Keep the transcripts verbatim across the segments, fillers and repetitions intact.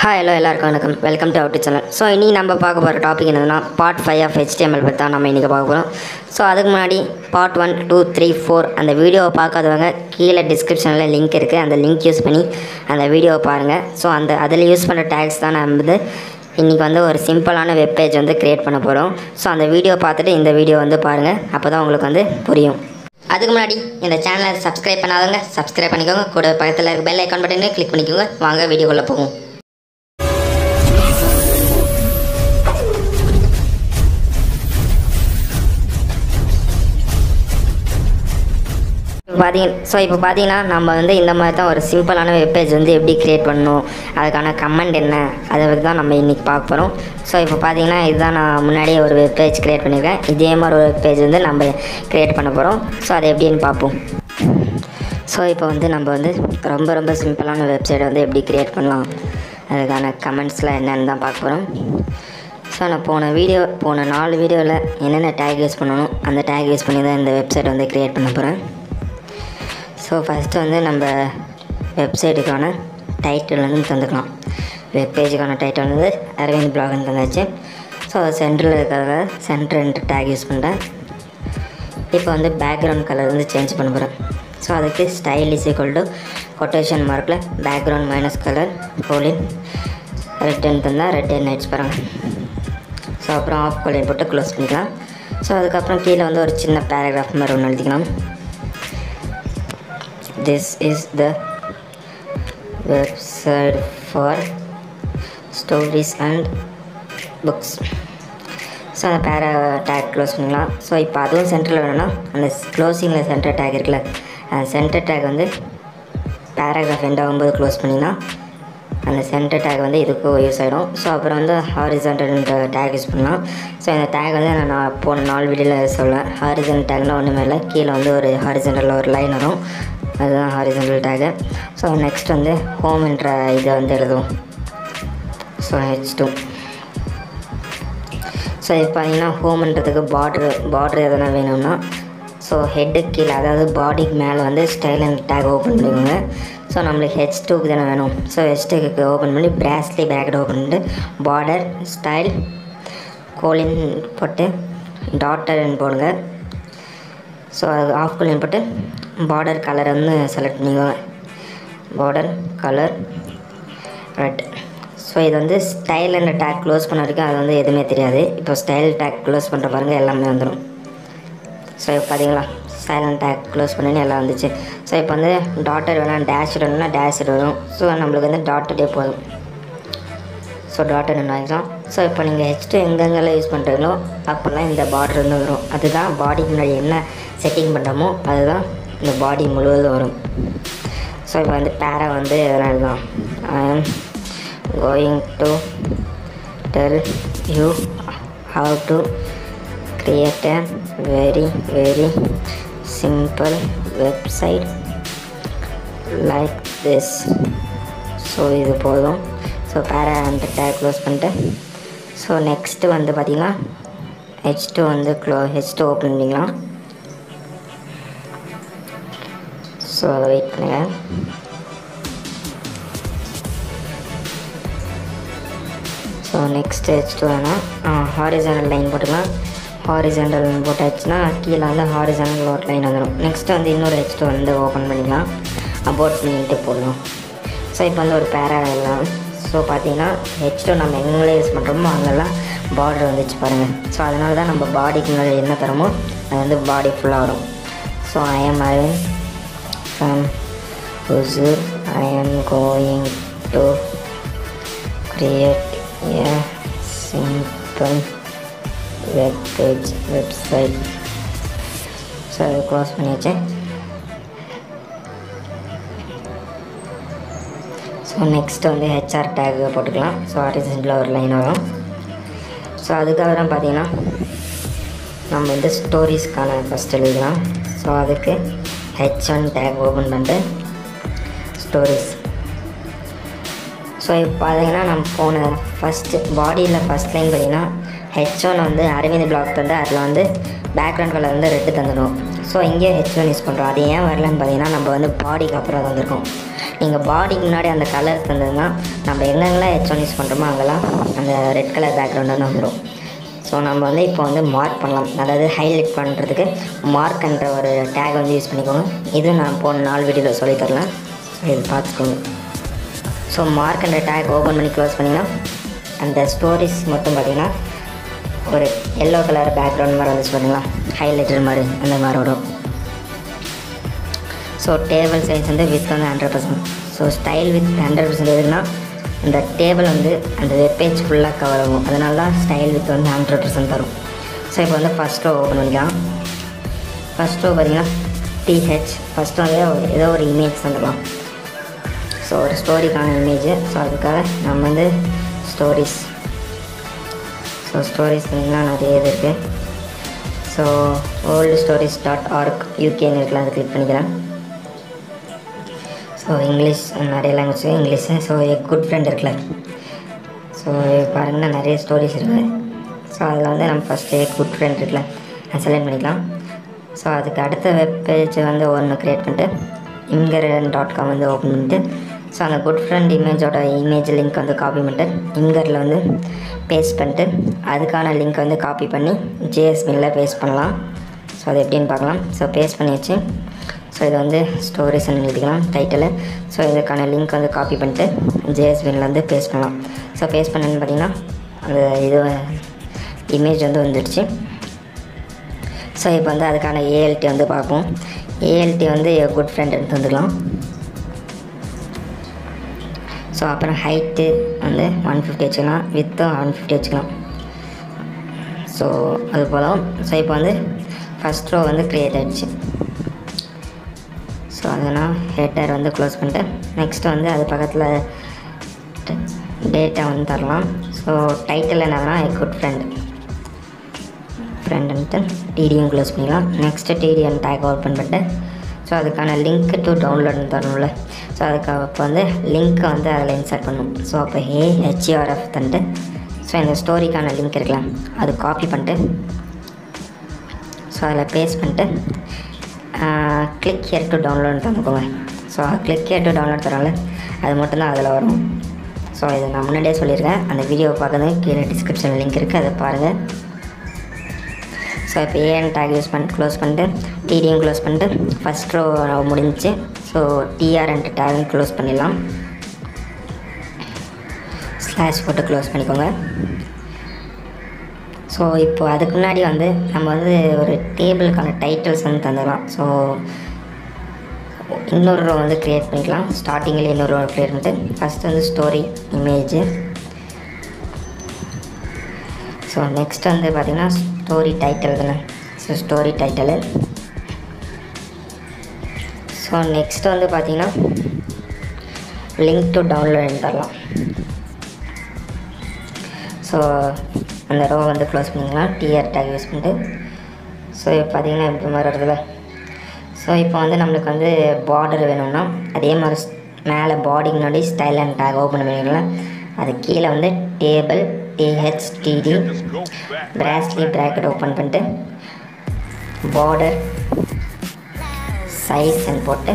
Hi, hello, எல்லாருக்கும் வணக்கம். Welcome to our channel. So இனி நம்ம பார்க்க போகிற டாபிக் என்னதுன்னா பார்ட் ஃபைவ் ஆஃப் ஹெச்டிஎம்எல் பற்றி தான் நம்ம இன்றைக்கி பார்க்க போகிறோம். ஸோ அதுக்கு முன்னாடி part one two three four அந்த வீடியோவை பார்க்காதவங்க கீழே டிஸ்கிரிப்ஷனில் லிங்க் இருக்குது. அந்த லிங்க் யூஸ் பண்ணி அந்த வீடியோவை பாருங்கள். ஸோ அந்த அதில் யூஸ் பண்ணுற டேக்ஸ் தான் நம்ம வந்து இன்றைக்கி வந்து ஒரு சிம்பிளான வெப்பேஜ் வந்து க்ரியேட் பண்ண போகிறோம். ஸோ அந்த வீடியோ பார்த்துட்டு இந்த வீடியோ வந்து பாருங்கள். அப்போ தான் உங்களுக்கு வந்து புரியும். அதுக்கு முன்னாடி இந்த சேனலை சப்ஸ்கிரைப் பண்ணாதவங்க சப்ஸ்கிரைப் பண்ணிக்கோங்க. கூட பக்கத்தில் இருக்க பெல் ஐக்கான் பட்டனை கிளிக் பண்ணிக்கோங்க. வாங்க வீடியோக்குள்ளே போகும். பார்த்தீங்க ஸோ இப்போ பார்த்தீங்கன்னா நம்ம வந்து இந்த மாதிரி தான் ஒரு சிம்பிளான வெப்பேஜ் வந்து எப்படி க்ரியேட் பண்ணணும், அதுக்கான கமெண்ட் என்ன, அதை பற்றி தான் நம்ம இன்றைக்கி பார்க்க போகிறோம். ஸோ இப்போ பார்த்தீங்கன்னா இதுதான் நான் முன்னாடியே ஒரு வெப்பேஜ் க்ரியேட் பண்ணியிருக்கேன். இதே மாதிரி ஒரு வெப்பேஜ் வந்து நம்ம க்ரியேட் பண்ண போகிறோம். ஸோ அதை எப்படின்னு பார்ப்போம். ஸோ இப்போ வந்து நம்ம வந்து ரொம்ப ரொம்ப சிம்பிளான வெப்சைட்டை வந்து எப்படி க்ரியேட் பண்ணலாம், அதுக்கான கமெண்ட்ஸில் என்னென்னு தான் பார்க்க போகிறோம். ஸோ நான் போன வீடியோ போன நாலு வீடியோவில் என்னென்ன டேக் யூஸ் பண்ணணும் அந்த டேக் யூஸ் பண்ணி தான் இந்த வெப்சைட் வந்து க்ரியேட் பண்ண போகிறேன். ஸோ ஃபஸ்ட்டு வந்து நம்ம வெப்சைட்டுக்கான டைட்டில் வந்து தந்துக்கலாம். வெப்பேஜுக்கான டைட்டில் வந்து அரவிந்த் பிளாக்னு தந்தாச்சு. ஸோ சென்டரில் இருக்கிறத சென்டர் டேக் யூஸ் பண்ணுறேன். இப்போ வந்து பேக்ரவுண்ட் கலர் வந்து சேஞ்ச் பண்ண போகிறேன். ஸோ அதுக்கு style is equal to quotation மார்க்கில் பேக்ரவுண்ட் மைனஸ் கலர் கோலின் ரெட்டன் தந்தால் ரெட்டன் நைட்ஸ் பாருங்கள். ஸோ அப்புறம் ஆஃப் கோலின் போட்டு க்ளோஸ் பண்ணிக்கலாம். ஸோ அதுக்கப்புறம் கீழே வந்து ஒரு சின்ன பேராகிராஃப் மாதிரி ஒன்று எழுதிக்கலாம். This is the website for stories and books. So அந்த பேரா டேக் க்ளோஸ் பண்ணிக்கலாம். ஸோ இப்போ அதுவும் சென்டரில் வேணும்னா அந்த க்ளோசிங்கில் சென்டர் டேக் இருக்குல்ல, அந்த சென்டர் டேக் வந்து பேராகிராஃப் எண்ட் ஆகும்போது க்ளோஸ் பண்ணிங்கன்னா அந்த சென்டர் டேக் வந்து இதுக்கும் யூஸ் ஆகிடும். ஸோ அப்புறம் வந்து ஹாரிசான்டல் டேக் யூஸ் பண்ணலாம். ஸோ இந்த டேக் வந்து நான் போன நாலு வீடியோவில் சொல்லுவேன். ஹாரிசான்டல் டேக்னால் ஒன்றுமே இல்லை, கீழே வந்து ஒரு ஹாரிசான்டலில் ஒரு லைன் வரும், அதுதான் ஹாரிசான்டல் டேகு. ஸோ நெக்ஸ்ட் வந்து ஹோம் என்ற இதை வந்து எழுதுவோம். So H two. ஸோ இப்போ பார்த்தீங்கன்னா ஹோம்ன்றதுக்கு பார்ட்ரு பார்ட்ரு எதனா வேணும்னா ஸோ ஹெட்டுக்கு கீழே அதாவது பாடிக்கு மேலே வந்து ஸ்டைல் அண்ட் டேக் ஓப்பன் பண்ணிக்கோங்க. ஸோ நம்மளுக்கு ஹெச் டூக்கு தானே வேணும். ஸோ ஹெச் டூக்கு ஓப்பன் பண்ணி பிராஸ்லி பேக்கெட் ஓப்பன் பண்ணிட்டு பார்டர் ஸ்டைல் கோலின் போட்டு டாட்டர்ன்னு போடுங்க. ஸோ அது ஆஃப் கோலின் போட்டு பார்டர் கலரை வந்து செலக்ட் பண்ணிக்கோங்க. Border colour red. ஸோ இது வந்து ஸ்டைல் அண்ட் டேக் க்ளோஸ் பண்ண வரைக்கும் அது வந்து எதுவுமே தெரியாது. இப்போ ஸ்டைல் டேக் க்ளோஸ் பண்ணுற பாருங்கள் எல்லாமே வந்துடும். ஸோ இப்போ பார்த்தீங்களா ஸ்டைல் அண்ட் டேக் க்ளோஸ் பண்ணி எல்லாம் வந்துச்சு. ஸோ இப்போ வந்து டாட்டர் வேணால் டேஷ் வேணும்னா டேஷ் வரும். ஸோ நம்மளுக்கு வந்து டாட்டரே போதும். ஸோ டாட்டர் என்ன ஆகிக்கலாம். ஸோ இப்போ நீங்கள் ஹெச் டூ எங்கெங்கெல்லாம் யூஸ் பண்ணுறீங்களோ அப்போல்லாம் இந்த பார்டர் வந்து வரும். அதுதான் பாடிக்கு முன்னாடி என்ன செட்டிங் பண்ணுறோமோ அதுதான் இந்த பாடி முழுவதும் வரும். ஸோ இப்போ வந்து பேரா வந்து எதனால் தான் I am going to tell you how to create a very very simple website like this. So இது போதும். ஸோ பேரா அந்த டேக் க்ளோஸ் பண்ணிட்டு ஸோ நெக்ஸ்ட்டு வந்து பார்த்திங்கன்னா ஹெச் டூ வந்து க்ளோ ஹெச் டூ ஓப்பன் பண்ணிக்கலாம். ஸோ அதை வெயிட் பண்ணுங்கள். ஸோ நெக்ஸ்ட் ஹெச் டூ வேணால் ஹாரிசான்டல் லைன் போட்டுக்கலாம். ஹாரிசான்டல் போட்டாச்சுன்னா கீழே வந்து ஹாரிசான்டல் ஒரு லைன் வந்துடும். நெக்ஸ்ட்டு வந்து இன்னொரு ஹெச் டூ வந்து ஓப்பன் பண்ணிக்கலாம். அபோட் பண்ணிட்டு போடலாம். ஸோ இப்போ வந்து ஒரு பேரா எல்லாம் ஸோ பார்த்தீங்கன்னா ஹெச் டூ நம்ம எங்கே யூஸ் பண்ணுறோமோ அங்கெல்லாம் பார்டர் வந்துச்சு பாருங்கள். ஸோ அதனால தான் நம்ம பாடிக்கு முன்னாடி என்ன தரோமோ அது வந்து பாடி ஃபுல்லாக வரும். So I am Aravind from Huzur. I am going to create a simple web page website. So அதை க்ளோஸ் பண்ணியாச்சு. ஸோ நெக்ஸ்ட் வந்து ஹெச்ஆர் டேக் போட்டுக்கலாம். ஸோ ஹாரிசான்டலில் ஒரு லைன் வரும். ஸோ அதுக்கப்புறம் பார்த்தீங்கன்னா நம்ம வந்து ஸ்டோரிஸ்க்கான ஃபஸ்ட் எழுதலாம். ஸோ அதுக்கு ஹெச் ஒன் டேக் ஓப்பன் பண்ணிட்டு ஸ்டோரிஸ். ஸோ இப்போ பார்த்தீங்கன்னா நம்ம போன ஃபஸ்ட்டு பாடியில் ஃபஸ்ட் லைன் பார்த்திங்கன்னா ஹெச் ஒன் வந்து அரவிந்த் பிளாக் தந்து அதில் வந்து பேக்ரவுண்ட் கலர் வந்து ரெட்டு தந்துடும். ஸோ இங்கே ஹெச் ஒன் யூஸ் பண்ணுறோம். அது ஏன் வரலன்னு பார்த்தீங்கன்னா நம்ம வந்து பாடிக்கு அப்புறம் வந்திருக்கோம். நீங்கள் பாடிக்கு முன்னாடி அந்த கலர் தந்ததுன்னா நம்ம எங்கெங்கெல்லாம் ஹெச் ஒன் யூஸ் பண்ணுறோமோ அங்கெல்லாம் அந்த ரெட் கலர் பேக்ரவுண்ட் வந்து வந்துடும். ஸோ நம்ம வந்து இப்போ வந்து மார்க் பண்ணலாம், அதாவது ஹைலைட் பண்ணுறதுக்கு மார்க்ன்ற ஒரு டேக் வந்து யூஸ் பண்ணிக்கோங்க. இது நான் போன நாலு வீடியோவில் சொல்லித்தரலாம், ஸோ இது பார்த்துக்கோங்க. ஸோ மார்க்ன்ற டேக் ஓப்பன் பண்ணி க்ளோஸ் பண்ணிங்கன்னா அந்த ஸ்டோரிஸ் மட்டும் பார்த்திங்கன்னா ஒரு எல்லோ கலர் பேக்ரவுண்ட் மாதிரி வந்துச்சு பார்த்தீங்களா, ஹைலைட்டர் மாதிரி அந்த மாதிரி வரும். ஸோ டேபிள் சைஸ் வந்து வித் வந்து hundred percent. So style width hundred percent எதுக்குன்னா இந்த டேபிள் வந்து அந்த வெப்பேஜ் ஃபுல்லாக கவர் ஆகும், அதனால தான் ஸ்டைல் வித் வந்து ஹண்ட்ரட் பர்சன்ட் தரும். ஸோ இப்போ வந்து ஃபஸ்ட் ரோ ஓப்பன் பண்ணிக்கலாம். ஃபஸ்ட் ரோ பார்த்திங்கன்னா டிஹெச் ஃபஸ்ட்டு வந்து ஏதோ ஒரு இமேஜ் தந்துடலாம். ஸோ ஒரு ஸ்டோரிக்கான இமேஜு. ஸோ அதுக்காக நம்ம வந்து ஸ்டோரிஸ் ஸோ ஸ்டோரிஸ் பார்த்திங்கன்னா நிறைய இது இருக்குது. So old stories dot org யூகேன்னு இருக்குல்ல, அதை கிளிக் பண்ணிக்கிறேன். ஸோ இங்கிலீஷ் நிறைய language English. So a good friend இருக்குல்ல, ஸோ பாருங்கன்னா நிறைய ஸ்டோரிஸ் இருக்குது. ஸோ அதில் வந்து நம்ம ஃபஸ்ட்டு எ குட் ஃப்ரெண்ட் இருக்குல்ல அதை செலக்ட் பண்ணிக்கலாம். ஸோ அதுக்கு அடுத்த வெப் பேஜ் வந்து ஒன்று க்ரியேட் பண்ணிட்டு இம்கர் டாட் காம் வந்து ஓப்பன் பண்ணிட்டு ஸோ அந்த குட் ஃப்ரெண்ட் இமேஜோட இமேஜ் லிங்க் வந்து காப்பி பண்ணிட்டு இம்கரில் வந்து பேஸ்ட் பண்ணிட்டு அதுக்கான லிங்க் வந்து காப்பி பண்ணி ஜேஎஸ்பியில் பேஸ்ட் பண்ணலாம். ஸோ அது எப்படின்னு பார்க்கலாம். ஸோ பேஸ்ட் பண்ணி வச்சு ஸோ இது வந்து ஸ்டோரிஸ்ன்னு எழுதிக்கலாம் டைட்டில். ஸோ இதுக்கான லிங்க் வந்து காப்பி பண்ணிட்டு ஜேஎஸ்பியில் வந்து பேஸ்ட் பண்ணலாம். ஸோ பேஸ்ட் பண்ணணுன்னு பார்த்திங்கன்னா அந்த இது இமேஜ் வந்து வந்துடுச்சு. ஸோ இப்போ வந்து அதுக்கான ஏஎல்டி வந்து பார்ப்போம். ஏஎல்டி வந்து குட் ஃப்ரெண்ட் எடுத்து வந்துக்கலாம். ஸோ அப்புறம் ஹைட்டு வந்து ஒன் ஃபிஃப்டி வச்சுக்கலாம், வித்தும் ஒன் ஃபிஃப்டி வச்சுக்கலாம். ஸோ அது போல். ஸோ இப்போ வந்து ஃபஸ்ட் ரோ வந்து க்ரியேட் ஆகிடுச்சு. ஸோ அதனால் ஹெட்டர் வந்து க்ளோஸ் பண்ணிட்டு நெக்ஸ்ட்டு வந்து அது பக்கத்தில் டேட்டா வந்து தரலாம். ஸோ டைட்டில் என்னதுன்னா எ குட் ஃப்ரெண்ட் ஃப்ரெண்டுன்ட்டு டிடிஎம் க்ளோஸ் பண்ணிக்கலாம். நெக்ஸ்ட்டு டிடிஎம் டேக் ஓப்பன் பண்ணிட்டு ஸோ அதுக்கான லிங்க் டு டவுன்லோட்னு தரணும்ல, ஸோ அதுக்கு அப்போ வந்து லிங்க்கை வந்து அதில் இன்சர்ட் பண்ணணும். ஸோ அப்போ ஏஹெச்ஆர்எஃப் தந்துட்டு ஸோ இந்த ஸ்டோரிக்கான லிங்க் இருக்கலாம் அது காப்பி பண்ணிட்டு ஸோ அதில் பேஸ்ட் பண்ணிட்டு கிளிக் ஹியர் டு டவுன்லோட் தந்துக்கோங்க. So click here to download தரால அது மட்டும்தான் அதில் வரும். ஸோ இதை நான் முன்னாடியே சொல்லியிருக்கேன், அந்த வீடியோவை பார்க்குறது கீழே டிஸ்கிரிப்ஷனில் லிங்க் இருக்குது, அதை பாருங்கள். ஸோ இப்போ ஏஎன் டேக் யூஸ் பண்ணி க்ளோஸ் பண்ணிட்டு டிடிஎம் க்ளோஸ் பண்ணிட்டு ஃபஸ்ட் ரோ முடிஞ்சிச்சு. ஸோ டிஆர்என்ட்டு டேக் க்ளோஸ் பண்ணிடலாம். ஸ்லாஷ் போட்டு க்ளோஸ் பண்ணிக்கோங்க. ஸோ இப்போ அதுக்கு முன்னாடி வந்து நம்ம வந்து ஒரு டேபிளுக்கான டைட்டில்ஸ் வந்து தந்துடலாம். ஸோ இன்னொரு ரோ வந்து க்ரியேட் பண்ணிக்கலாம். ஸ்டார்டிங்கில் இன்னொரு ரோ க்ரியேட் பண்ணிட்டு ஃபஸ்ட்டு வந்து ஸ்டோரி இமேஜு. ஸோ நெக்ஸ்ட் வந்து பார்த்திங்கன்னா ஸ்டோரி டைட்டில் தானே, so story title. So next வந்து பார்த்திங்கன்னா லிங்க் டு டவுன்லோட் தரலாம். ஸோ அந்த ரோ வந்து க்ளோஸ் பண்ணிக்கலாம் டிஆர் டேக் யூஸ் பண்ணிட்டு. ஸோ இப்போ பார்த்திங்கன்னா இப்படி மாதிரி வருதுல்ல. ஸோ இப்போ வந்து நம்மளுக்கு வந்து பார்டர் வேணும்னா அதே மாதிரி மேலே பாடிக்கு முன்னாடி ஸ்டைல் அண்ட் டேக் ஓப்பன் பண்ணிக்கலாம். அது கீழே வந்து டேபிள் டிஹெச்டிடி பிராஸ்லி ப்ராக்கெட் ஓப்பன் பண்ணிட்டு பார்டர் சைஸ் அண்ட் போட்டு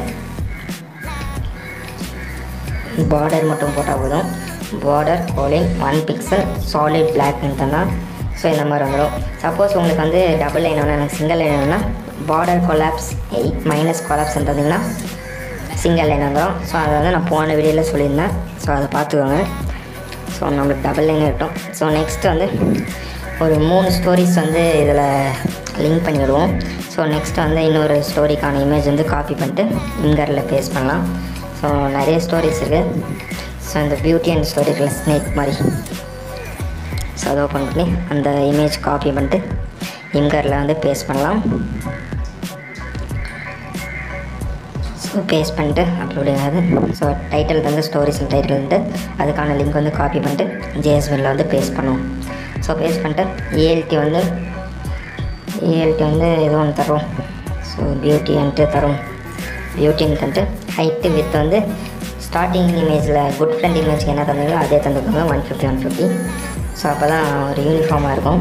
பார்டர் மட்டும் போட்டால் போதும். Border colon one pixel solid பிளாக்னு தந்தால் ஸோ இந்த மாதிரி வந்துடும். சப்போஸ் உங்களுக்கு வந்து டபுள் லைன் வேணும், எனக்கு சிங்கிள் லைன் வேணும்னா border collapse eight minus collapse தந்தீங்கன்னா சிங்கிள் லைன் வந்துடும். ஸோ அதை வந்து நான் போன வீடியோவில் சொல்லியிருந்தேன், ஸோ அதை பார்த்துக்கோங்க. ஸோ நம்மளுக்கு டபுள் லைன் இருக்கும். ஸோ நெக்ஸ்ட்டு வந்து ஒரு மூணு ஸ்டோரிஸ் வந்து இதில் லிங்க் பண்ணி விடுவோம். ஸோ நெக்ஸ்ட்டு வந்து இன்னொரு ஸ்டோரிக்கான இமேஜ் வந்து காப்பி பண்ணிட்டு இங்கரில் பேஸ்ட் பண்ணலாம். ஸோ நிறைய ஸ்டோரிஸ் இருக்குது. ஸோ இந்த பியூட்டி அண்ட் ஸ்டோரி இருக்குல்ல ஸ்னேக் மாதிரி, ஸோ அதை ஓப்பன் பண்ணி அந்த இமேஜ் காப்பி பண்ணிட்டு இங்கரில் வந்து பேஸ்ட் பண்ணலாம். ஸோ பேஸ்ட் பண்ணிட்டு அப்லோட் ஆகாது. ஸோ டைட்டில் வந்து ஸ்டோரிஸ் அண்ட் டைட்டில் வந்து அதுக்கான லிங்க் வந்து காப்பி பண்ணிட்டு ஜேஎஸ்பியில் வந்து பேஸ்ட் பண்ணுவோம். ஸோ பேஸ்ட் பண்ணிட்டு ஏஎல்டி வந்து ஏஎல்டி வந்து ஏதோ ஒன்று தரும். ஸோ பியூட்டி அன்ட்டு தரும், பியூட்டின்னு தந்துட்டு ஹைட்டு வித் வந்து ஸ்டார்டிங் இமேஜில் குட் ஃப்ரெண்ட் இமேஜ்க்கு என்ன தந்தீங்களோ அதே தந்துக்கோங்க one fifty one fifty. So அப்போ தான் ஒரு யூனிஃபார்மாக இருக்கும்.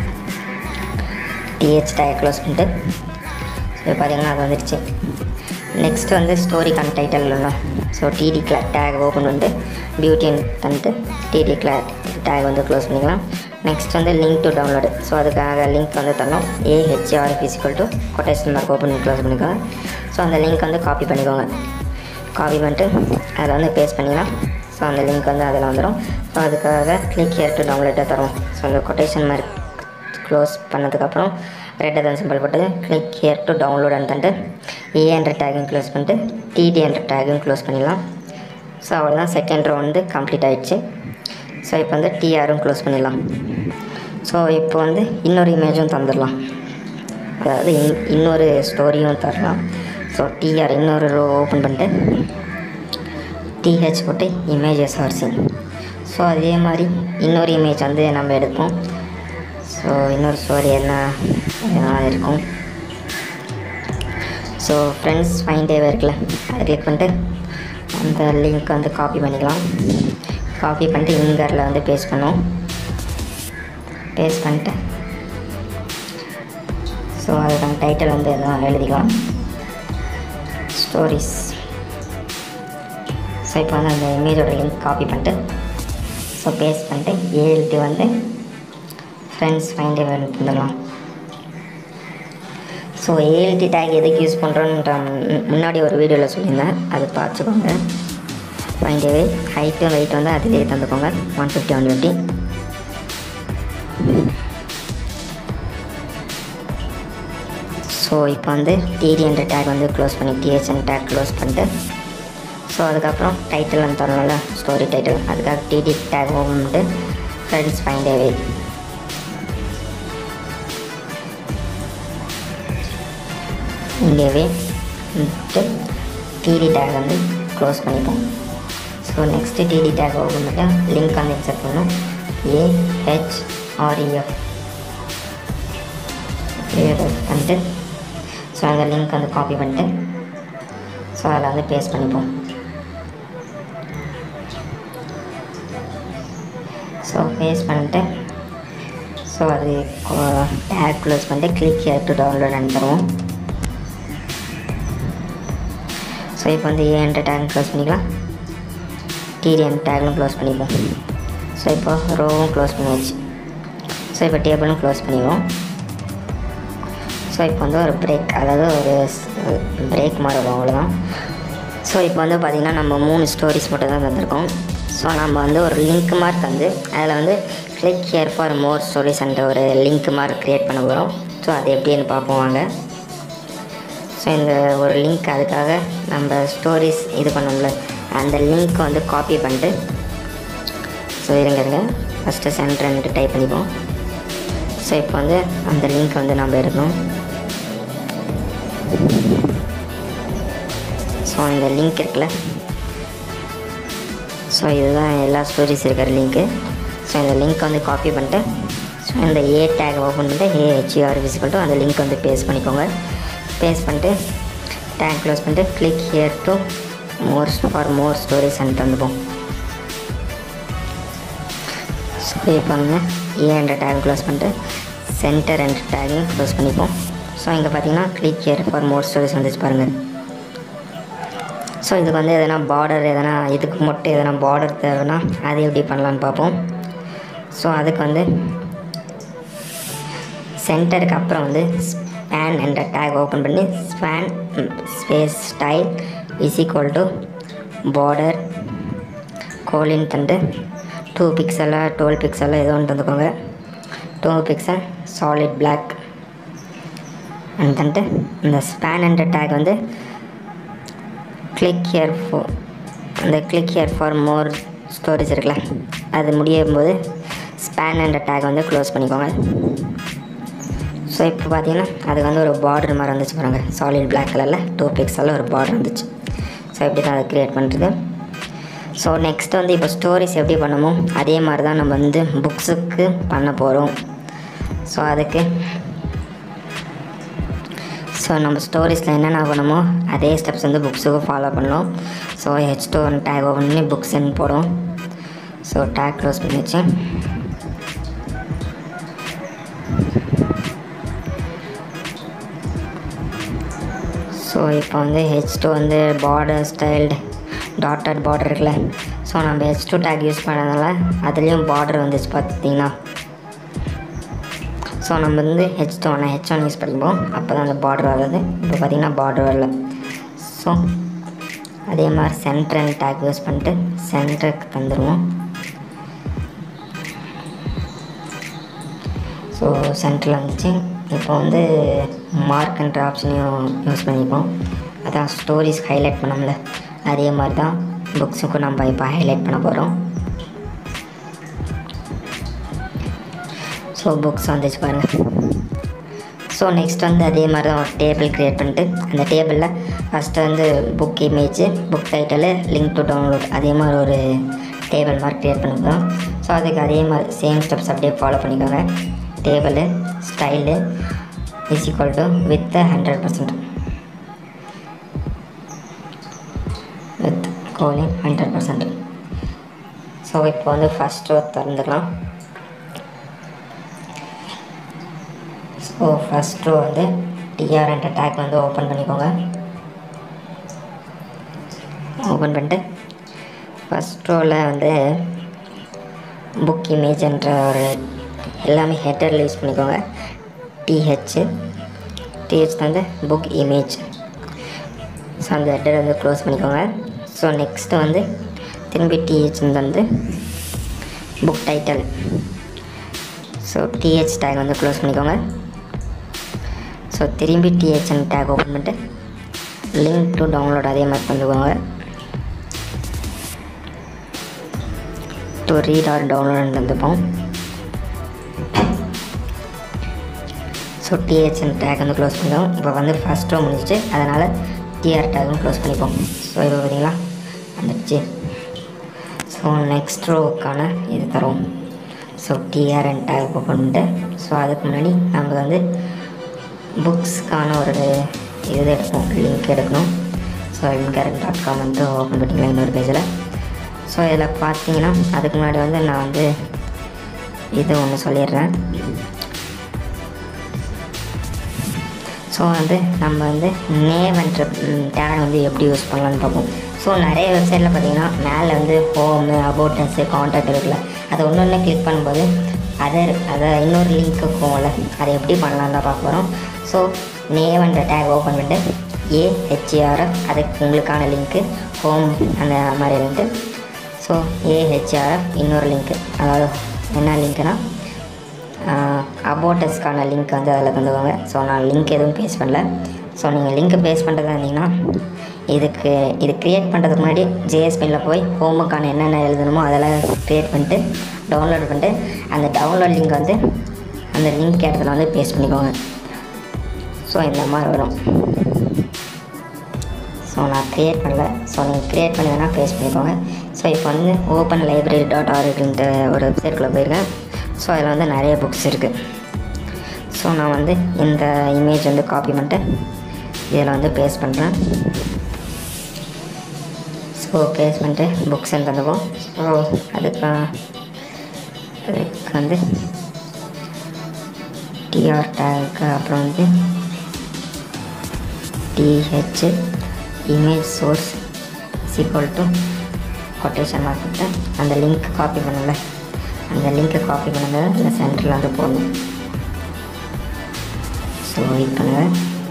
டிஹெச் டேக் க்ளோஸ் பண்ணிட்டு ஸோ பார்த்திங்கன்னா அது வந்துடுச்சு. நெக்ஸ்ட் வந்து ஸ்டோரிக்கான டைட்டில் இல்லை. ஸோ டிடி கிளாக் டேக் ஓப்பன் பண்ணிட்டு பியூட்டின்னு தந்துட்டு டிடி கிளாக் டேக் வந்து க்ளோஸ் பண்ணிக்கலாம். நெக்ஸ்ட் வந்து லிங்க் டு டவுன்லோடு. ஸோ அதுக்காக லிங்க் வந்து தரணும். ஏஹெச்ஆர் ஃபிசிக்கல் டு கொட்டேஷன் மார்க் ஓப்பன் பண்ணி க்ளோஸ் பண்ணிக்கோங்க. ஸோ அந்த லிங்க் வந்து காப்பி பண்ணிக்கோங்க. காப்பி பண்ணிட்டு அதில் வந்து பேஸ்ட் பண்ணிக்கலாம். ஸோ அந்த லிங்க் வந்து அதில் வந்துடும். ஸோ அதுக்காக கிளிக் ஹியர் டு டவுன்லோட்டை தரும். ஸோ அந்த கொட்டேஷன் மார்க் க்ளோஸ் பண்ணதுக்கப்புறம் ரெட் அதன் சிம்பிள் போட்டு கிளிக் ஹியர் டு டவுன்லோட் தந்துட்டு ஏ என்ற டேகையும் க்ளோஸ் பண்ணிட்டு டிடி என்ற டேகையும் க்ளோஸ் பண்ணிடலாம். ஸோ அவ்வளோதான், செகண்ட் ரோ வந்து கம்ப்ளீட் ஆகிடுச்சு. ஸோ இப்போ வந்து டிஆரும் க்ளோஸ் பண்ணிடலாம். ஸோ இப்போ வந்து இன்னொரு இமேஜும் தந்துடலாம், அதாவது இன் இன்னொரு ஸ்டோரியும் தரலாம். ஸோ டிஆர் இன்னொரு ரோ ஓப்பன் பண்ணிட்டு டிஹெச் போட்டு இமேஜஸ் ஆர்சிங். ஸோ அதே மாதிரி இன்னொரு இமேஜ் வந்து நம்ம எடுப்போம். ஸோ இன்னொரு ஸ்டோரி என்ன இருக்கும். ஸோ ஃப்ரெண்ட்ஸ் ஃபைன் டேவே இருக்குல்ல, அதை கிளிக் பண்ணிட்டு அந்த லிங்க் வந்து காப்பி பண்ணிக்கலாம். காப்பி பண்ணிட்டு இங்கரில் வந்து பேஸ்ட் பண்ணுவோம். பேஸ்ட் பண்ணிட்டு ஸோ அதுக்கான டைட்டில் வந்து எதுவும் எழுதிக்கலாம், ஸ்டோரிஸ். ஸோ இப்போ வந்து அந்த இமேஜோட லிங்க் காப்பி பண்ணிட்டு ஸோ பேஸ்ட் பண்ணிட்டு ஏஎல்டி வந்து ஃப்ரெண்ட்ஸ் ஃபைன் டே தந்துடலாம். ஸோ ஏஎல்டி டேக் எதுக்கு யூஸ் பண்ணுறோன்ற முன்னாடி ஒரு வீடியோவில் சொல்லியிருந்தேன், அது பார்த்துக்கோங்க. ஃபைன் டேவே ஹைட்டும் வெயிட் வந்து அதிலே தந்துக்கோங்க, one fifty one fifty. So இப்போ வந்து டிடி என்ற டேக் வந்து க்ளோஸ் பண்ணி டிஹெச்என் டேக் க்ளோஸ் பண்ணிட்டு ஸோ அதுக்கப்புறம் டைட்டில் வந்து தரணும்ல, ஸ்டோரி டைட்டில், அதுக்காக டிடி டேக் ஓப்பன் பண்ணிட்டு ஃப்ரெண்ட்ஸ் ஃபைன் டேவே. இங்கேவே டிடி டேக் வந்து க்ளோஸ் பண்ணிப்போம். So next TD tag open பண்ணிட்டு லிங்க் வந்து இன்சர்ட் பண்ணணும். ஏஹெச்ஆர்இஎஃப் பண்ணிட்டு ஸோ அந்த லிங்க் வந்து காப்பி பண்ணிட்டு ஸோ அதில் வந்து பேஸ்ட் பண்ணிப்போம். ஸோ பேஸ்ட் பண்ணிட்டு ஸோ அது டேக் க்ளோஸ் பண்ணிட்டு கிளிக் ஹியர் டு டவுன்லோட் அனுப்பிடுவோம். ஸோ இப்போ வந்து ஏ என்ற டேக் க்ளோஸ் பண்ணிக்கலாம், டிடிஎன் டேக்லும் க்ளோஸ் பண்ணிப்போம். ஸோ இப்போ ரோவும் க்ளோஸ் பண்ணியாச்சு. ஸோ இப்போ டேபிளும் க்ளோஸ் பண்ணிடுவோம். ஸோ இப்போ வந்து ஒரு பிரேக், அதாவது ஒரு பிரேக் மாதிரி வரும், அவ்வளோதான். ஸோ இப்போ வந்து பார்த்திங்கன்னா நம்ம மூணு ஸ்டோரிஸ் மட்டும் தான் தந்திருக்கோம். ஸோ நம்ம வந்து ஒரு லிங்க் மார்க் வந்து அதில் வந்து click here for more stories என்ற ஒரு லிங்க் மார்க் க்ரியேட் பண்ண போகிறோம். ஸோ அது எப்படின்னு பார்ப்போம் வாங்க. ஸோ இந்த ஒரு லிங்க், அதுக்காக நம்ம ஸ்டோரிஸ் இது பண்ணோம்ல, அந்த லிங்க் வந்து காப்பி பண்ணிட்டு ஸோ இருங்க இருங்க ஃபஸ்ட்டு சென்டர்ன்ட்டு டைப் பண்ணிப்போம். ஸோ இப்போ வந்து அந்த லிங்க் வந்து நம்ம எடுக்கணும். ஸோ இந்த லிங்க் இருக்குல்ல, ஸோ இதுதான் எல்லா ஸ்டோரிஸ் இருக்கிற லிங்க்கு. ஸோ இந்த லிங்க் வந்து காப்பி பண்ணிட்டு ஸோ இந்த ஏ டேக் ஓப்பன் பண்ணிட்டு ஏஹெச்ஆர் ஃபிசிக்கல் டு அந்த லிங்க் வந்து பேஸ்ட் பண்ணிக்கோங்க. பேஸ்ட் பண்ணிட்டு டேக் க்ளோஸ் பண்ணிட்டு click here to more for more stories and தந்துப்போம். ஸோ இப்போ வந்து ஏ என்ற டேக் க்ளோஸ் பண்ணிட்டு சென்டர் என்ற டேக்கையும் க்ளோஸ் பண்ணிப்போம். ஸோ இங்கே பார்த்தீங்கன்னா click here for more stories வந்துச்சு பாருங்கள். ஸோ இதுக்கு வந்து எதனா பார்டர், எதனா இதுக்கு மட்டும் எதனா பார்டர் தேவைன்னா அது எப்படி பண்ணலான்னு பார்ப்போம். ஸோ அதுக்கு வந்து சென்டருக்கு அப்புறம் வந்து ஸ்பேன் என்ற டேக் ஓப்பன் பண்ணி span space style is equal to border colon தந்து டூ பிக்சலாக டுவெல் பிக்சலாக ஏதோ ஒன்று தந்துக்கோங்க. Two pixel solid black and தந்துட்டு இந்த ஸ்பேன் என்ற டேக் வந்து கிளிக் ஹியர் ஃபோர் அந்த click here for more storage இருக்குல்ல, அது முடியும் போது ஸ்பேன் என்ற டேக் வந்து க்ளோஸ் பண்ணிக்கோங்க. ஸோ இப்போ பார்த்தீங்கன்னா அதுக்கு வந்து ஒரு பார்டர் மாதிரி வந்துச்சு பாருங்க, சாலிட் பிளாக் கலரில் டூ பிக்சலில் ஒரு பார்டர் வந்துச்சு. ஸோ இப்படி தான் அதை க்ரியேட் பண்ணுறது. ஸோ நெக்ஸ்ட் வந்து இப்போ ஸ்டோரிஸ் எப்படி பண்ணமோ அதே மாதிரி தான் நம்ம வந்து புக்ஸுக்கு பண்ண போகிறோம். ஸோ அதுக்கு ஸோ நம்ம ஸ்டோரிஸில் என்னென்ன பண்ணணுமோ அதே ஸ்டெப்ஸ் வந்து புக்ஸுக்கும் ஃபாலோ பண்ணணும். So H two one tag open பண்ணி புக்ஸ்ன்னு போடும். ஸோ டேக் க்ளோஸ் பண்ணிச்சு. ஸோ இப்போ வந்து ஹெச் டூ வந்து பார்டர் ஸ்டைல்டு டாட்டட் பார்டர் இருக்குல்ல, ஸோ நம்ம ஹெச் டூ டேக் யூஸ் பண்ணதுனால அதுலேயும் பார்டர் வந்துச்சு பார்த்திங்கன்னா. ஸோ நம்ம வந்து ஹெச் டூ ஒன்று ஹெச் ஒன் யூஸ் பண்ணிப்போம், அப்போ தான் அந்த பார்டர் வர்றது. இப்போ பார்த்திங்கன்னா பார்டர் வரல. ஸோ அதே மாதிரி சென்டர் டேக் யூஸ் பண்ணிட்டு சென்டருக்கு தந்துடுவோம். ஸோ சென்டரில் வந்துச்சு. இப்போ வந்து மார்க்ன்ற ஆப்ஷனையும் யூஸ் பண்ணிப்போம். அதான் ஸ்டோரிஸ் ஹைலைட் பண்ணோம்ல, அதே மாதிரி தான் புக்ஸுக்கும் நம்ம இப்போ ஹைலைட் பண்ண போகிறோம். ஸோ புக்ஸ் வந்துச்சு பாருங்கள். ஸோ நெக்ஸ்ட் வந்து அதே மாதிரி தான் ஒரு டேபிள் க்ரியேட் பண்ணிட்டு அந்த டேபிளில் ஃபஸ்ட்டு வந்து book image, book title, link to download, அதே மாதிரி ஒரு டேபிள் மாதிரி க்ரியேட் பண்ணிக்கிறோம். ஸோ அதுக்கு அதே மாதிரி சேம் ஸ்டெப்ஸ் அப்படியே ஃபாலோ பண்ணிக்கோங்க. Table style is equal to width hundred percent width colon hundred percent. So இப்போ வந்து ஃபஸ்ட் ரோ திறந்துக்கலாம். ஸோ ஃபஸ்ட் ரோ வந்து டிஆர்என்ற டேக் வந்து ஓப்பன் பண்ணிக்கோங்க. ஓப்பன் பண்ணிட்டு ஃபஸ்ட் ரோவில் வந்து புக் இமேஜ்ன்ற ஒரு எல்லாமே ஹெட்டரில் யூஸ் பண்ணிக்கோங்க. டிஹெச் டிஹெச் வந்து புக் இமேஜ். ஸோ அந்த ஹெட்டர் வந்து க்ளோஸ் பண்ணிக்கோங்க. ஸோ நெக்ஸ்ட்டு வந்து திரும்பி டிஹெச் வந்து book title. So TH take வந்து க்ளோஸ் பண்ணிக்கோங்க. ஸோ திரும்பி டிஹெச்என் டேக் ஓப்பன் பண்ணிட்டு லிங்க் டு டவுன்லோட் அதே மாதிரி பண்ணிக்கோங்க. டு ரீட் ஆர் டவுன்லோட் வந்துப்போம். ஸோ டிஹெச்என் டேக் வந்து க்ளோஸ் பண்ணிக்கோம். இப்போ வந்து ஃபஸ்ட் ரோ முடிஞ்சிச்சு, அதனால் டிஆர் டேக்கும் க்ளோஸ் பண்ணிப்போம். ஸோ இப்போ பார்த்தீங்களா வந்துடுச்சு. ஸோ நெக்ஸ்ட் ரோவுக்கான இது தரும். ஸோ டிஆர்என் டேக் ஓப்பன் பண்ணிட்டு ஸோ அதுக்கு முன்னாடி நம்ம வந்து புக்ஸ்க்கான ஒரு இது எடுக்கணும், லிங்க் எடுக்கணும். ஸோ லிங்க் டாட் காம் வந்து ஓப்பன் பண்ணிக்கலாம் இன்னொரு பேஜில். ஸோ இதில் பார்த்தீங்கன்னா அதுக்கு முன்னாடி வந்து நான் வந்து இது ஒன்று சொல்லிடுறேன். ஸோ வந்து நம்ம வந்து நேம்ன்ற டேக் வந்து எப்படி யூஸ் பண்ணலான்னு பார்ப்போம். ஸோ நிறைய வெப்சைட்டில் பார்த்தீங்கன்னா மேலே வந்து ஹோமு, அபவுட் அஸ், கான்டாக்ட் இருக்குல்ல, அதை ஒன்று ஒன்று கிளிக் பண்ணும்போது அதை அதை இன்னொரு லிங்க் இருக்கும்ல, அதை எப்படி பண்ணலான்னு தான் பார்க்க போகிறோம். ஸோ நேம்ன்ற டேக் ஓப்பன் பண்ணிட்டு ஏஹெச்ஆர்எஃப் அதுக்கு உங்களுக்கான லிங்க்கு ஹோம் அந்த மாதிரி லிங்க்கு. ஸோ ஏஹெச்ஆர்எஃப் இன்னொரு லிங்க்கு, அதாவது என்ன லிங்க்குனா அபோட்டஸ்க்கான லிங்க் வந்து அதில் தந்துவாங்க. ஸோ நான் லிங்க் எதுவும் பேஸ் பண்ணல. ஸோ நீங்கள் லிங்க்கு பேஸ் பண்ணுறதா இருந்தீங்கன்னா இதுக்கு இது க்ரியேட் பண்ணுறதுக்கு முன்னாடி ஜேஎஸ்பியில் போய் ஹோமுக்கான என்னென்ன எழுதணுமோ அதெல்லாம் க்ரியேட் பண்ணிட்டு டவுன்லோட் பண்ணிட்டு அந்த டவுன்லோட் லிங்க் வந்து அந்த லிங்க் இடத்துல வந்து பேஸ்ட் பண்ணிக்கோங்க. ஸோ இந்த மாதிரி வரும். ஸோ நான் க்ரியேட் பண்ணல. ஸோ நீங்கள் க்ரியேட் பண்ணி வேணால் பேஸ்ட் பண்ணிக்கோங்க. ஸோ இப்போ வந்து ஓப்பன் லைப்ரரி டாட் ஆர்கின்ற ஒரு வெப்சைட்குள்ளே போயிருக்கேன். ஸோ அதில் வந்து நிறைய புக்ஸ் இருக்குது. ஸோ நான் வந்து இந்த இமேஜ் வந்து காப்பி பண்ணிட்டு இதில் வந்து பேஸ்ட் பண்ணுறேன். ஸோ பேஸ்ட் பண்ணிட்டு புக்ஸ் தந்துப்போம். ஸோ அதுக்கு அதுக்கு வந்து டிஆர் டேக்கு அப்புறம் வந்து TH image source equal to quotation மார்க்கிட்ட அந்த லிங்க் காப்பி பண்ணல, அந்த லிங்க்கை காப்பி பண்ணுங்கள், இல்லை சென்டரில் வந்து போடணும். ஸோ வெயிட் பண்ணுங்கள்.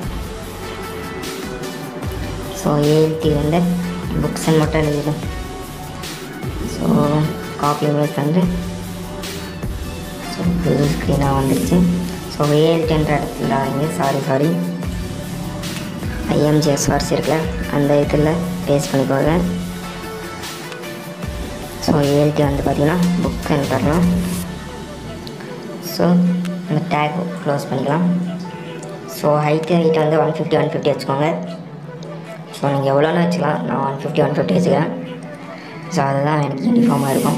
ஸோ ஏஎல்டி வந்து புக்ஸன் மட்டும் எழுதிடும். ஸோ காப்பி இமேஜ் வந்து ஸோ புது ஸ்க்ரீனாக வந்துடுச்சு. ஸோ ஏஎல்டின்ற இடத்துல இங்கே சாரி சாரி ஐஎம்ஜிஎஸ்ஆர்ஸ் இருக்குல்ல, அந்த இதில் பேஸ்ட் பண்ணிக்கோங்க. ஸோ ஏஎல்டி வந்து பார்த்திங்கன்னா புக்குன்னு தரலாம். ஸோ இந்த டேக் க்ளோஸ் பண்ணிக்கலாம். ஸோ ஹைட்டு ஹைட்டை வந்து ஒன் ஃபிஃப்டி ஒன் ஃபிஃப்டி வச்சுக்கோங்க. ஸோ நீங்கள் எவ்வளோன்னு வச்சுக்கலாம், நான் ஒன் ஃபிஃப்டி ஒன் ஃபிஃப்டி வச்சுக்கிறேன். ஸோ அதுதான் எனக்கு யூனிஃபார்மாக இருக்கும்.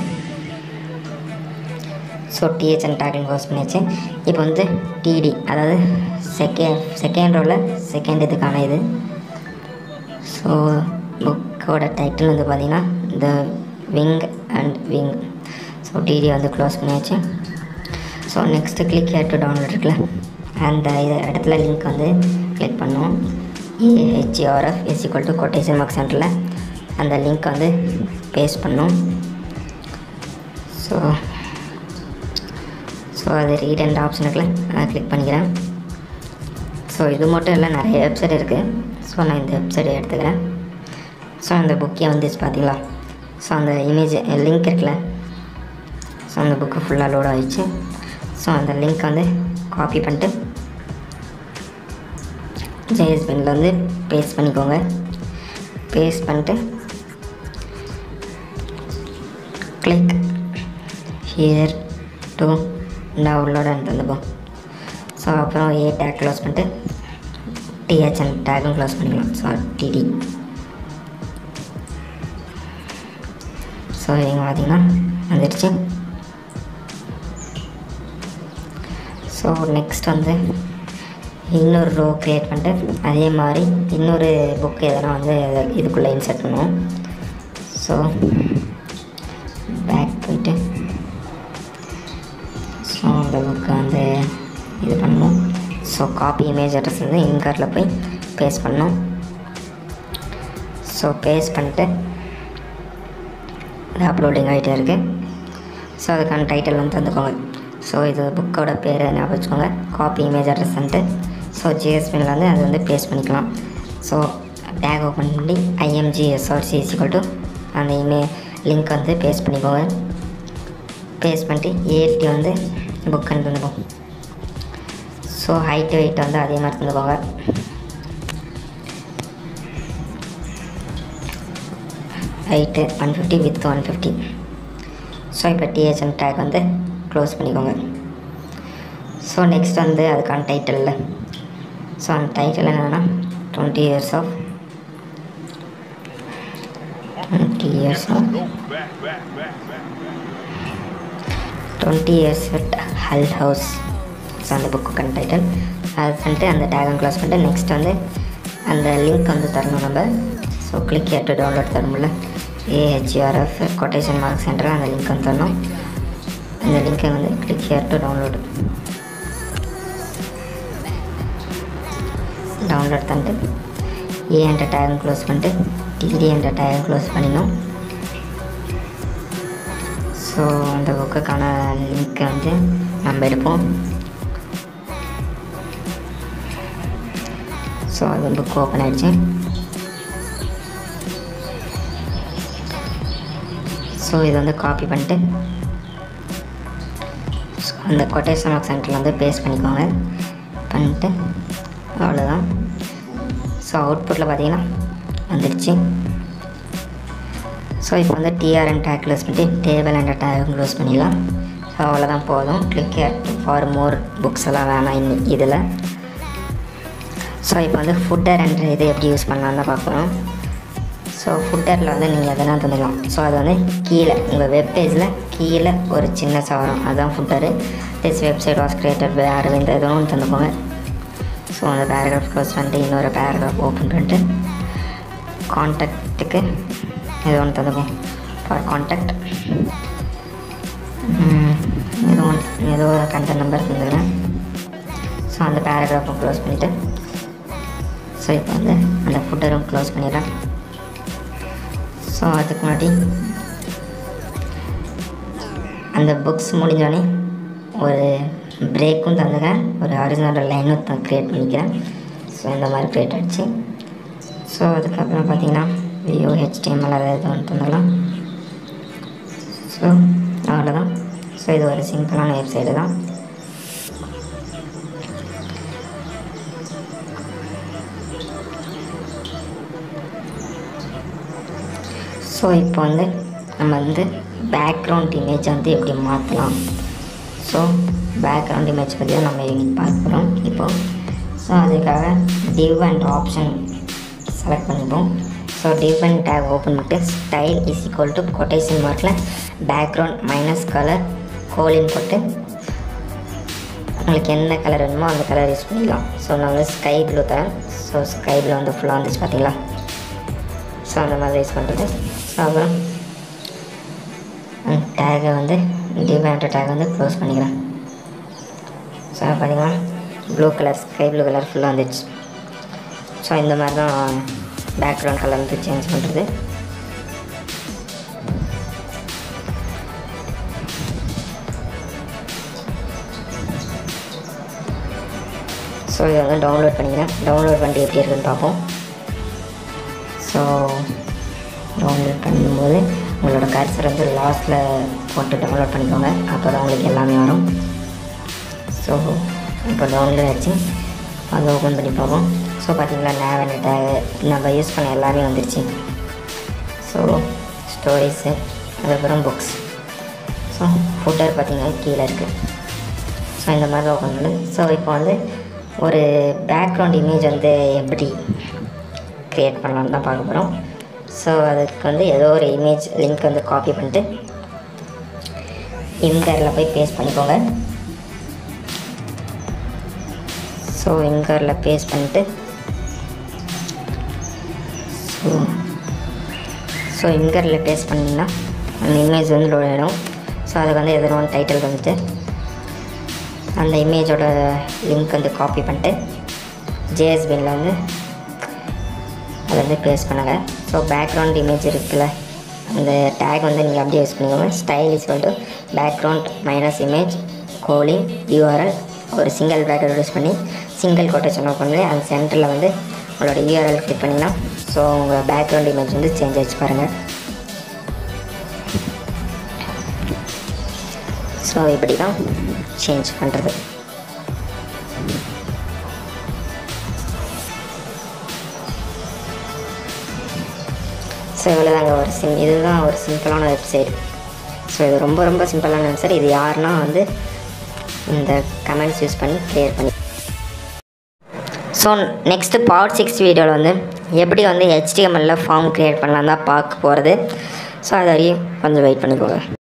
ஸோ டிஹெச்என் டேக்கிங் க்ளோஸ் பண்ணியாச்சு. இப்போ வந்து டிடி அதாவது செகண்ட் செகண்ட் ரோவில் செகண்ட் இதுக்கான இது. ஸோ புக்கோட டைட்டில் வந்து பார்த்திங்கன்னா the wing and wing. So TD வந்து க்ளோஸ் பண்ணியாச்சு. So next click here to download இருக்குல்ல, அந்த இது இடத்துல லிங்க் வந்து கிளிக் பண்ணோம். AHRF is equal to quotation mark சென்டரில் அந்த லிங்க் வந்து பேஸ்ட் பண்ணோம். ஸோ ஸோ அது ரீட் அண்ட் ஆப்ஷன் இருக்குல்ல, நான் கிளிக் பண்ணிக்கிறேன். ஸோ இது மட்டும் இல்லை, நிறைய வெப்சைட் இருக்குது. ஸோ நான் இந்த வெப்சைட்டை எடுத்துக்கிறேன். ஸோ அந்த புக்கே வந்துச்சு பார்த்தீங்களா. ஸோ அந்த இமேஜ் லிங்க் இருக்குல்ல, ஸோ அந்த புக்கு ஃபுல்லாக லோட் ஆகிடுச்சு. ஸோ அந்த லிங்க் வந்து காப்பி பண்ணிட்டு ஜேஎஸ் பெனில் வந்து பேஸ்ட் பண்ணிக்கோங்க. பேஸ்ட் பண்ணிட்டு click here to download and தந்துப்போம். ஸோ அப்புறம் ஏ டேக் க்ளோஸ் பண்ணிட்டு டிஹெச்என் டேக்கும் க்ளோஸ் பண்ணிக்கலாம். So TD. ஸோ இங்கே பார்த்தீங்கன்னா வந்துடுச்சு. ஸோ நெக்ஸ்ட் வந்து இன்னொரு ரோ க்ரியேட் பண்ணிட்டு அதே மாதிரி இன்னொரு புக் எதனா வந்து இதுக்குள்ளே இன்சர்ட் பண்ணுவோம். ஸோ பேக் போயிட்டு ஸோ அந்த புக்கை வந்து இது பண்ணணும். ஸோ காப்பி இமேஜ் அட்ரஸ் வந்து இன்கார்டில் போய் பேஸ்ட் பண்ணணும். ஸோ பேஸ்ட் பண்ணிட்டு அது அப்லோடிங் ஆகிட்டே இருக்குது. ஸோ அதுக்கான டைட்டில் வந்து தந்துக்கோங்க. ஸோ இது புக்கோட பேர் ஞாபகம் வச்சுக்கோங்க, காப்பி இமேஜ் அட்ரஸ் வந்துட்டு. ஸோ ஜிஎஸ்பியில் வந்து அது வந்து பேஸ்ட் பண்ணிக்கலாம். ஸோ டேக் ஓப்பன் பண்ணி ஐஎம்ஜிஎஸ்ஆர்சி இஸ் ஈக்குவல் டு அந்த இமே லிங்க் வந்து பேஸ்ட் பண்ணிக்கோங்க. பேஸ்ட் பண்ணிட்டு ஏடி வந்து புக்குன்னு தந்துப்போம். ஸோ ஹைட்டு வெயிட் வந்து அதே மாதிரி தந்துக்கோங்க. Height one fifty with one fifty. So இப்போ டிஹெச்என் டேக் வந்து க்ளோஸ் பண்ணிக்கோங்க. ஸோ நெக்ஸ்ட் வந்து அதுக்கான டைட்டிலில் ஸோ அந்த டைட்டில் என்னென்னா twenty years of twenty years of twenty years with Hull House. So அந்த புக்குக்கான டைட்டில் அது பண்ணிட்டு அந்த டேகம் க்ளோஸ் பண்ணிட்டு நெக்ஸ்ட் வந்து அந்த லிங்க் வந்து தரணும் நம்ம. So click here to download தரணும்ல, ஏஹெச்ஆர்எஃப் கொட்டேஷன் மார்க் சென்டரில் அந்த லிங்க் வந்து தரணும். அந்த லிங்கை வந்து click here to download download பண்ணிட்டு ஏ என்ற டேகம் க்ளோஸ் பண்ணிட்டு டிடி என்ற டேகம் க்ளோஸ் பண்ணிடணும். ஸோ அந்த புக்குக்கான லிங்க்கை வந்து நம்ம எடுப்போம். ஸோ அது புக் ஓப்பன் ஆகிடுச்சு. ஸோ இதை வந்து காப்பி பண்ணிட்டு அந்த கொட்டேஷன் மார்க் சென்டரில் வந்து பேஸ்ட் பண்ணிக்கோங்க. பண்ணிட்டு அவ்வளோதான். ஸோ அவுட்புட்டில் பார்த்தீங்கன்னா வந்துடுச்சு. ஸோ இப்போ வந்து டிஆர்என் டேக் க்ளோஸ் பண்ணிட்டு டேபிள் அண்ட் டேக் க்ளோஸ் பண்ணிடலாம். ஸோ அவ்வளோதான் போதும். கிளிக் ஃபார் மோர் புக்ஸ் எல்லாம் வேணாம் இன்னும் இதில். ஸோ இப்போ வந்து ஃபுட்டர் என்ற இது எப்படி யூஸ் பண்ணலான்னு தான் பார்க்கணும். ஸோ ஃபுட்டரில் வந்து நீங்கள் எதனா தந்துக்கலாம். ஸோ அது வந்து கீழே உங்கள் வெப்பேஜில் கீழே ஒரு சின்ன சவரம், அதுதான் footer. This website was created by Aravind எதுவும் ஒன்று தந்துக்கோங்க. ஸோ அந்த பேராகிராஃப் க்ளோஸ் பண்ணிட்டு இன்னொரு பேராகிராஃப் ஓப்பன் பண்ணிட்டு கான்டாக்டுக்கு ஏதோ ஒன்று தந்துக்கும். ஃபார் கான்டாக்ட் ஏதோ ஒன்று ஏதோ ஒரு கண்டென்ட் நம்பர் தந்துக்கிறேன். ஸோ அந்த பேராகிராஃபை க்ளோஸ் பண்ணிவிட்டு ஸோ இப்போ வந்து அந்த ஃபுட்டரும் க்ளோஸ் பண்ணிடுறேன். ஸோ அதுக்கு முன்னாடி அந்த புக்ஸ் முடிஞ்சோடனே ஒரு பிரேக்கும் தந்துக்கிறேன், ஒரு ஹாரிசான்டல் லைனும் தான் க்ரியேட் பண்ணிக்கிறேன். ஸோ இந்த மாதிரி க்ரியேட் ஆகிடுச்சு. ஸோ அதுக்கப்புறம் பார்த்தீங்கன்னா வியூ ஹெச்டிஎம்எல் அதை எது ஒன்று தந்துக்கலாம். ஸோ அவ்வளோதான். ஸோ இது ஒரு சிம்பிளான வெப்சைட்டு தான். ஸோ இப்போ வந்து நம்ம வந்து பேக்ரவுண்ட் இமேஜ் வந்து எப்படி மாற்றலாம். ஸோ பேக்ரவுண்ட் இமேஜ் பற்றி தான் நம்ம இன்னைக்கு பார்க்குறோம் இப்போது. ஸோ அதுக்காக டிவ் அண்ட் ஆப்ஷன் செலக்ட் பண்ணிப்போம். So div and tag open பண்ணிட்டு style is equal to quotation மார்க்கில் பேக்ரவுண்ட் மைனஸ் கலர் கோலின் போட்டு உங்களுக்கு என்ன கலர் வேணுமோ அந்த கலர் யூஸ் பண்ணிக்கலாம். ஸோ நான் வந்து ஸ்கை ப்ளூ தரேன். ஸோ ஸ்கை ப்ளூ வந்து ஃபுல்லாக வந்துச்சு பார்த்தீங்களா. ஸோ அந்த மாதிரி யூஸ் பண்ணுறது. ஸோ அப்புறம் டேகை வந்து டிவ் டேக் வந்து க்ளோஸ் பண்ணிக்கிறேன். ஸோ பார்த்தீங்கன்னா blue colour sky blue colour ஃபுல்லாக வந்துடுச்சு. ஸோ இந்த மாதிரி தான் பேக்ரவுண்ட் கலர் வந்து சேஞ்ச் பண்ணுறது. ஸோ இதை வந்து டவுன்லோட் பண்ணிக்கிறேன். டவுன்லோட் பண்ணிட்டு எப்படி இருக்குன்னு பார்ப்போம். ஸோ டவுன்லோட் பண்ணும்போது உங்களோட கர்சர் வந்து லாஸ்ட்டில் போட்டு டவுன்லோட் பண்ணிக்கோங்க. அப்போ தான் உங்களுக்கு எல்லாமே வரும். ஸோ இப்போ டவுன்லோட் ஆகிடுச்சு. அதை ஓப்பன் பண்ணி பார்ப்போம். ஸோ பார்த்தீங்களா, நேவ் டேகு நம்ம யூஸ் பண்ண எல்லாமே வந்துடுச்சு. ஸோ ஸ்டோரிஸு, அதுக்கப்புறம் புக்ஸ். ஸோ ஃபுட்டர் பார்த்திங்கன்னா கீழே இருக்குது. ஸோ இந்த மாதிரி தான் ஓப்பன் பண்ணுது. ஸோ இப்போ வந்து ஒரு பேக்ரவுண்ட் இமேஜ் வந்து எப்படி க்ரியேட் பண்ணலான்னு தான் பார்க்க போகிறோம். ஸோ அதுக்கு வந்து ஏதோ ஒரு இமேஜ் லிங்க் வந்து காப்பி பண்ணிட்டு இங்கரில் போய் பேஸ்ட் பண்ணிக்கோங்க. ஸோ இங்கரில் பேஸ்ட் பண்ணிட்டு ஸோ ஸோ இங்கரில் பேஸ்ட் பண்ணிங்கன்னா அந்த இமேஜ் வந்து லோட் ஆகிடும். ஸோ அதுக்கு வந்து எதனா ஒன்று டைட்டில் வந்துட்டு அந்த இமேஜோட லிங்க் வந்து காப்பி பண்ணிட்டு ஜேஎஸ்பியில் வந்து அதை வந்து பேஸ்ட் பண்ணுங்கள். ஸோ பேக்ரவுண்ட் இமேஜ் இருக்குல்ல, அந்த டேக் வந்து நீங்கள் அப்படியே யூஸ் பண்ணிக்கோங்க. Style is to background minus image colon URL ஒரு சிங்கிள் பேக்கெட் யூஸ் பண்ணி சிங்கிள் கொட்டேஷன் ஓப்பன் பண்ணி அந்த சென்டரில் வந்து உங்களோட யூஆர்எல் கிளிக் பண்ணிங்கன்னா ஸோ உங்கள் பேக்ரவுண்ட் இமேஜ் வந்து சேஞ்ச் ஆகிடுச்சு பாருங்கள். ஸோ இப்படி தான் சேஞ்ச் பண்ணுறது. ஸோ இவ்வளோதாங்க ஒரு சிம் இதுதான் ஒரு சிம்பிளான வெப்சைட். ஸோ இது ரொம்ப ரொம்ப சிம்பிளான வெப்சைட். இது யாருன்னா வந்து இந்த கமெண்ட்ஸ் யூஸ் பண்ணி க்ளியர் பண்ணி. ஸோ நெக்ஸ்ட்டு பார்ட் சிக்ஸ் வீடியோவில் வந்து எப்படி வந்து ஹெச்டிஎம்எல்ல ஃபார்ம் க்ரியேட் பண்ணலாம் தான் பார்க்க போகிறது. ஸோ அது வரையும் கொஞ்சம் வெயிட் பண்ணிக்கோங்க.